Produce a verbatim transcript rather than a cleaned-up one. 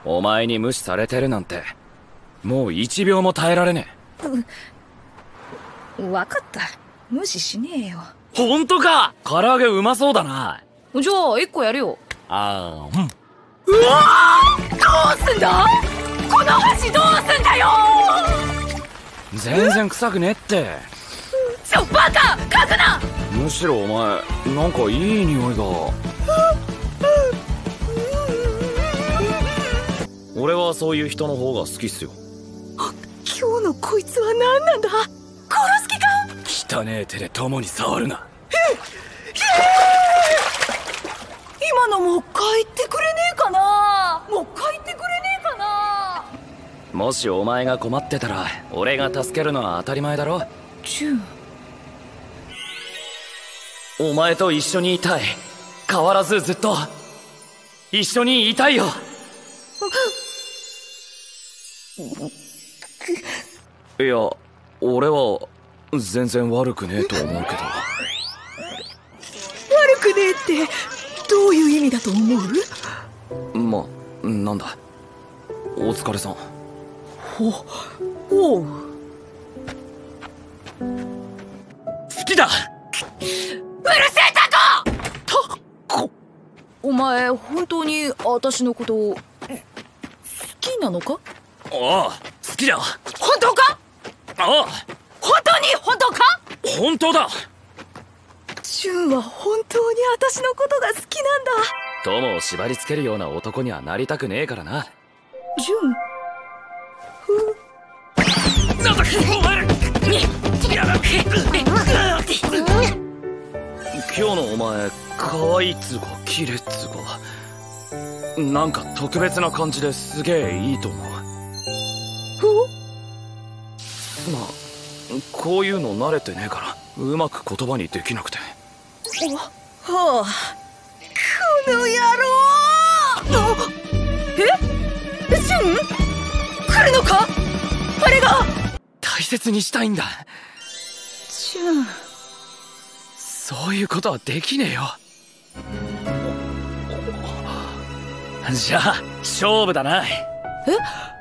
お前に無視されてるなんてもう一秒も耐えられねえ。分かった、無視しねえよ。 ほんとか。唐揚げうまそうだな。 じゃあ一個やるよ。 あー、うん。 うわー、どうすんだこの箸、どうすんだよ。 全然臭くねって。 ちょバカ、書くな。 むしろお前なんかいい匂いが。俺はそういう人の方が好きっすよ。 今日のこいつは何なんだ。殺す気か。 汚ねえ手で友に触るな。 今のも帰ってくれねえかな。もう帰ってくれねえかな。 もしお前が困ってたら俺が助けるのは当たり前だろ。 ジュン、 お前と一緒にいたい。変わらずずっと一緒にいたいよ。いや、俺は全然悪くねえと思うけど。悪くねえってどういう意味だと思う？ まあ、なんだ。お疲れさん。 ほ、おう。 好きだ。うるせえタコ。タコ。 お前本当に私のこと好きなのか？ ああ、好きだ。 本当か？ ああ、 本当に本当か？ 本当だ。 ジュンは本当に私のことが好きなんだ。 友を縛り付けるような男にはなりたくねえからな。 ジュン、ふなんだお前ら。今日のお前可愛いっつうか綺麗っつうか、なんか特別な感じですげえいいと思う。すまん、こういうの慣れてねえからうまく言葉にできなくて。 はあ、この野郎。え、ジュン来るのか？あれが。 大切にしたいんだ。 ジュン、 そういうことはできねえよ。じゃあ勝負だな。 え？